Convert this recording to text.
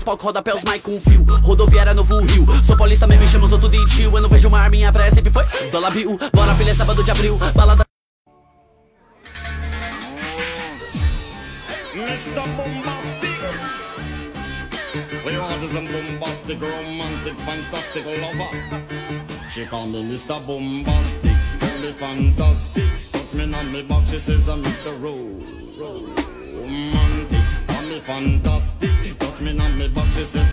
Palco, rodapé, os mic com fio. Rodoviária, Novo Rio. Sou paulista, mesmo me chamo, sou tudo de tio. Eu não vejo uma arminha, praia sempre foi Dólar Bill, bora filha, sábado de abril. Balada Mr. Bombastic, we want some bombastic, romantic, fantastic lover. She call me Mr. Bombastic, tell me fantastic. Touch me on me back, she says I'm Mr. Romantic. Call me fantastic, touch me on me back, she says